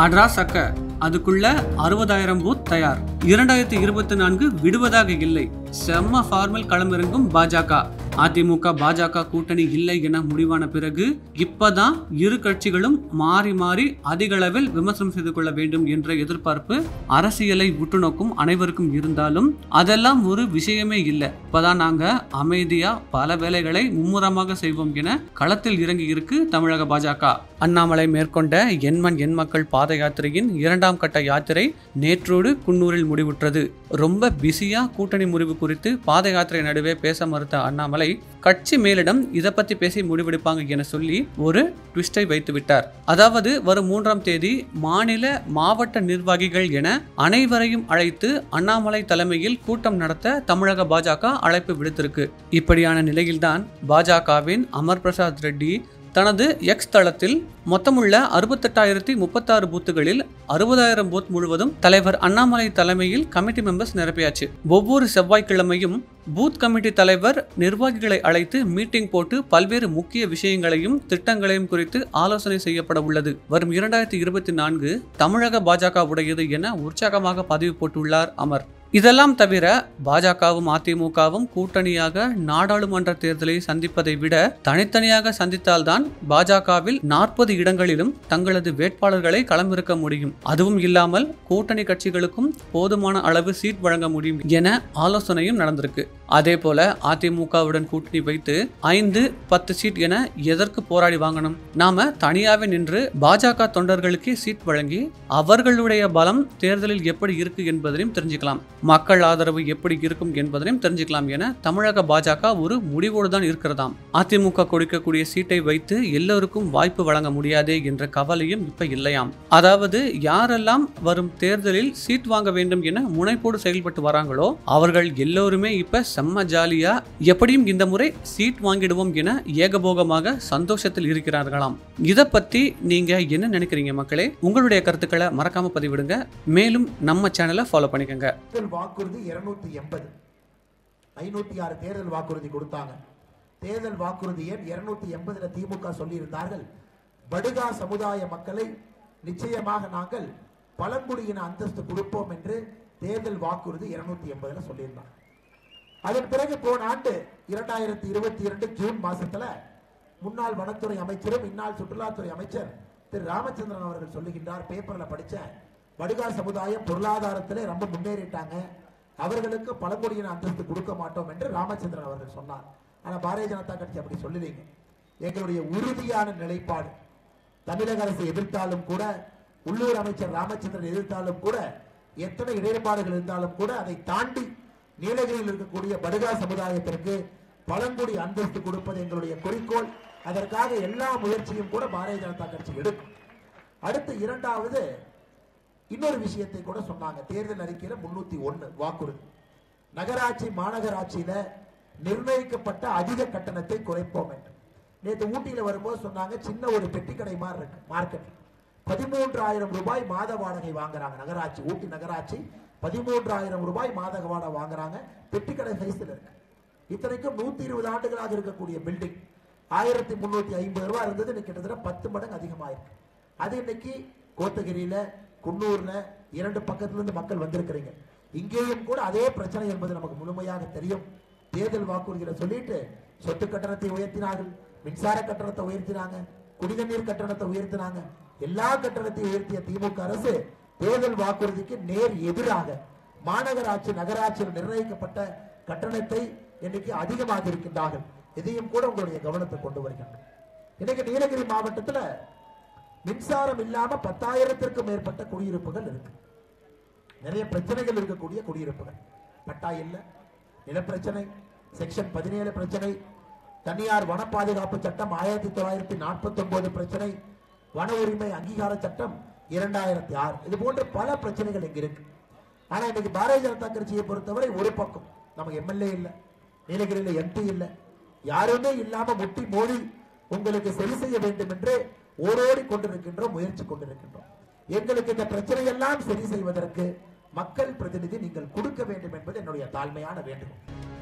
அட்ரா சக்க அதுக்குள்ள 60,000 பூத் தயார். 2024 விடுவதாக இல்லை. செம்ம ஃபார்மல் களமிறங்கும் பாஜக. அதிமுக பாஜக கூட்டணி இல்லை என முடிவான பிறகு இப்பதான் இரு கட்சிகளும் மாறி மாறி அதிக அளவில் விமர்சனம் செய்து கொள்ள வேண்டும் என்ற எதிர்பார்ப்பு அரசியலை உற்றுநோக்கும் அனைவருக்கும் இருந்தாலும் அதெல்லாம் ஒரு விஷயமே இல்லை. இப்பதான் நாங்க அமைதியா பல வேலைகளை மும்முரமாக செய்வோம் என களத்தில் இறங்கி இருக்கு தமிழக பாஜக. அண்ணாமலை மேற்கொண்ட எண்மண் எண் மக்கள் பாத யாத்திரையின் 2ஆம் கட்ட யாத்திரை நேற்றோடு குன்னூரில் முடிவுற்றது. ரொம்ப பிஸியா கூட்டணி முறிவு குறித்து பாத யாத்திரை நடுவே பேச மறுத்த அண்ணாமலை கட்சி மேலிடம் இதை பத்தி பேசி முடிவெடுப்பாங்க என சொல்லி ஒரு ட்விஸ்டை வைத்து விட்டார். அதாவது வரும் 3ஆம் தேதி மாநில மாவட்ட நிர்வாகிகள் என அனைவரையும் அழைத்து அண்ணாமலை தலைமையில் கூட்டம் நடத்த தமிழக பாஜக அழைப்பு விடுத்திருக்கு. இப்படியான நிலையில்தான் பாஜகவின் அமர் பிரசாத் ரெட்டி தனது எக்ஸ் தளத்தில் மொத்தமுள்ள 68,036 பூத்துகளில் 60,000 பூத் முழுவதும் தலைவர் அண்ணாமலை தலைமையில் கமிட்டி மெம்பர்ஸ் நிரப்பியாச்சு. ஒவ்வொரு செவ்வாய்க்கிழமையும் பூத் கமிட்டி தலைவர் நிர்வாகிகளை அழைத்து மீட்டிங் போட்டு பல்வேறு முக்கிய விஷயங்களையும் திட்டங்களையும் குறித்து ஆலோசனை செய்யப்பட உள்ளது. வரும் 2024 தமிழக பாஜக உடையது என உற்சாகமாக பதிவு போட்டுள்ளார் அமர். இதெல்லாம் தவிர பாஜகவும் அதிமுகவும் கூட்டணியாக நாடாளுமன்ற தேர்தலை சந்திப்பதை விட தனித்தனியாக சந்தித்தால்தான் பாஜகவில் 40 இடங்களிலும் தங்களது வேட்பாளர்களை களமிறக்க முடியும். அதுவும் இல்லாமல் கூட்டணி கட்சிகளுக்கும் போதுமான அளவு சீட் வழங்க முடியும் என ஆலோசனையும் நடந்திருக்கு. அதே போல அதிமுகவுடன் கூட்டணி வைத்து 5-10 சீட் என எதற்கு போராடி வாங்கணும்? நாம தனியாவே நின்று பாஜக தொண்டர்களுக்கே சீட் வழங்கி அவர்களுடைய பலம் தேர்தலில் எப்படி இருக்கு என்பதையும் தெரிஞ்சுக்கலாம். மக்கள் ஆதரவு எப்படி இருக்கும் என்பதையும் தெரிஞ்சுக்கலாம் என தமிழக பாஜக ஒரு முடிவோடு தான் இருக்கிறதாம். அதிமுக கொடுக்கக்கூடிய சீட்டை வைத்து எல்லோருக்கும் வாய்ப்பு வழங்க முடியாதே என்ற கவலையும் இப்ப இல்லையாம். அதாவது யாரெல்லாம் வரும் தேர்தலில் சீட் வாங்க வேண்டும் என முனைப்போடு செயல்பட்டு வராங்களோ அவர்கள் எல்லோருமே இப்ப செம்ம ஜாலியா எப்படியும் இந்த முறை சீட் வாங்கிடுவோம் என ஏகபோகமாக சந்தோஷத்தில் இருக்கிறார்களாம். இதை பத்தி நீங்க என்ன நினைக்கிறீங்க மக்களே? உங்களுடைய கருத்துக்களை மறக்காம பதிவிடுங்க. மேலும் நம்ம சேனலை ஃபாலோ பண்ணிக்கங்க. வாக்குறுதி 280 506 தேர்தல் வாக்குறுதி கொடுத்தாங்க. தேர்தல் வாக்குறுதி எண் 280 திமுக சொல்லி இருந்தார்கள், படுகா சமுதாய மக்களை நிச்சயமாக நாங்கள் பழங்குடியின அந்தஸ்து கொடுப்போம் என்று தேர்தல் வாக்குறுதி 280 சொல்லியிருந்தாங்க. அதன் பிறகு போன ஆண்டு 2022 ஜூன் மாசத்துல முன்னாள் வனத்துறை அமைச்சரும் இந்நாள் சுற்றுலாத்துறை அமைச்சர் திரு ராமச்சந்திரன் அவர்கள் சொல்லுகின்றார், பேப்பர்ல படிச்சேன், படுகா சமுதாயம் பொருளாதாரத்திலே ரொம்ப முன்னேறிட்டாங்க, அவர்களுக்கு பழங்குடியின அந்தஸ்து கொடுக்க மாட்டோம் என்று ராமச்சந்திரன் அவர்கள் சொன்னார். ஆனா பாரதிய ஜனதா கட்சி அப்படி சொல்லுவீங்க. எங்களுடைய உறுதியான நிலைப்பாடு, தமிழக அரசை எதிர்த்தாலும் கூட, உள்ளூர் அமைச்சர் ராமச்சந்திரன் எதிர்த்தாலும் கூட, எத்தனை இடர்பாடுகள் இருந்தாலும் கூட அதை தாண்டி நீலகிரியில் இருக்கக்கூடிய படுகா சமுதாயத்திற்கு பழங்குடி அந்தஸ்து கொடுப்பது எங்களுடைய குறிக்கோள். அதற்காக எல்லா முயற்சியும் கூட பாரதிய ஜனதா கட்சி எடுக்கும். அடுத்து இரண்டாவது இன்னொரு விஷயத்தை கூட சொன்னாங்க. தேர்தல் அறிக்கையில 301 வாக்குறுதி, நகராட்சி மாநகராட்சியில நிர்ணயிக்கப்பட்ட அதிக கட்டணத்தை குறைப்போம் என்று. நேற்று ஊட்டியில வரும்போது சொன்னாங்க, சின்ன ஒரு பெட்டி கடை மாதிரி இருக்கு மார்க்கெட், 13,000 ரூபாய் மாத வாடகை வாங்குறாங்க நகராட்சி. ஊட்டி நகராட்சி 13,000 ரூபாய் மாத வாடகை வாங்குறாங்க. பெட்டி கடை சைஸ்ல இருக்கு. இத்தனைக்கும் 120 ஆண்டுகளாக இருக்கக்கூடிய பில்டிங் 1,350 ரூபாய் இருந்தது, இன்னைக்கு கிட்டத்தட்ட 10 மடங்கு அதிகமாயிருக்கு. அது இன்னைக்கு கோத்தகிரியில குன்னூர்ல 2 பக்கத்திலிருந்து மக்கள் வந்திருக்கிறீங்க. இங்கேயும் கூட அதே பிரச்சனை என்பது நமக்கு முழுமையாக தெரியும். தேர்தல் வாக்குறுதிகளை சொல்லிட்டு சொத்து கட்டணத்தை உயர்த்தினார்கள், மின்சார கட்டணத்தை உயர்த்தினாங்க, குடிநீர் கட்டணத்தை உயர்த்தினாங்க. எல்லா கட்டணத்தையும் உயர்த்திய திமுக அரசு தேர்தல் வாக்குறுதிக்கு நேர் எதிராக மாநகராட்சி நகராட்சியில் நிர்ணயிக்கப்பட்ட கட்டணத்தை இன்னைக்கு அதிகமாக இருக்கின்றார்கள். இதையும் கூட உங்களுடைய கவனத்தை கொண்டு வருகின்றனர். இன்னைக்கு நீலகிரி மாவட்டத்தில் மின்சாரம் இல்லாம 10,000த்திற்கும் மேற்பட்ட குடியிருப்புகள் இருக்கு. நிறைய பிரச்சனைகள் இருக்கக்கூடிய குடியிருப்புகள், பட்டா இல்ல, நிலப்பிரச்சனை, செக்ஷன் 17 பிரச்சனை, தனியார் வன பாதுகாப்பு சட்டம் 1949 பிரச்சனை, வன உரிமை அங்கீகார சட்டம் 2006, இது போன்ற பல பிரச்சனைகள் இங்க இருக்கு. ஆனா இன்னைக்கு பாரதிய ஜனதா கட்சியை பொறுத்தவரை ஒரு பக்கம் நமக்கு எம்எல்ஏ இல்ல, நீலகிரியில எம்பி இல்ல, யாருமே இல்லாம முட்டி மோடி உங்களுக்கு சரி செய்ய வேண்டும் என்று ஓடோடி கொண்டிருக்கின்றோம், முயற்சி கொண்டிருக்கின்றோம். எங்களுக்கு இந்த பிரச்சனை எல்லாம் சரி செய்வதற்கு மக்கள் பிரதிநிதி நீங்கள் கொடுக்க வேண்டும் என்பது என்னுடைய தாழ்மையான வேண்டுகோள்.